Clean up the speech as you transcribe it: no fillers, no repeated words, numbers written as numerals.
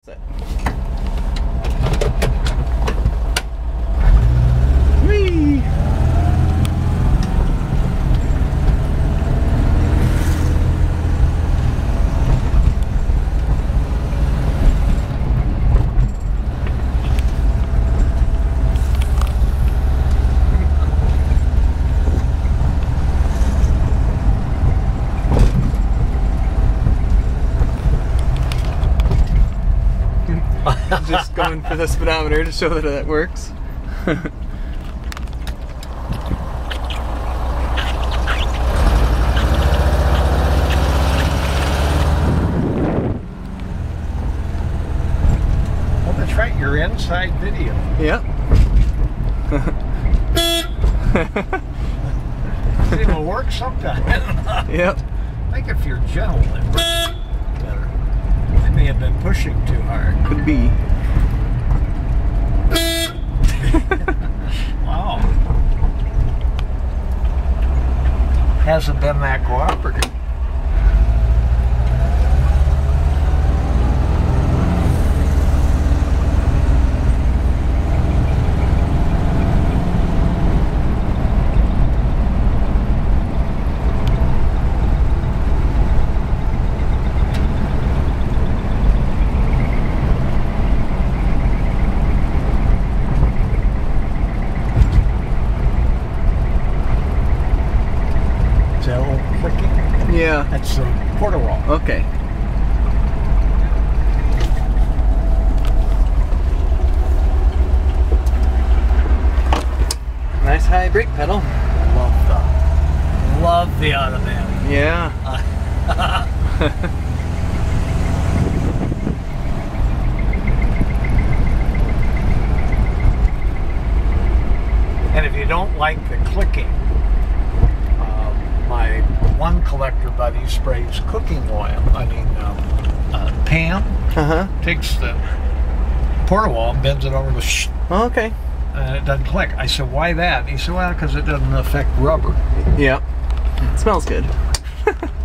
Set. Whee! Just going for the speedometer to show that that works. Well, that's right, you're inside video. Yep. It will work sometime. Yep. I think if you're gentle, it works better. I may have been pushing too hard. Could be. Wow. Hasn't been that cooperative. Is that all clicking? Yeah. That's the quarter wall. Okay. Nice high brake pedal. Love the automatic. Yeah. And if you don't like the clicking, my one collector buddy sprays cooking oil. Pam takes the porta wall and bends it over the Okay. and it doesn't click. I said, why that? He said, well, because it doesn't affect rubber. Yep. It smells good.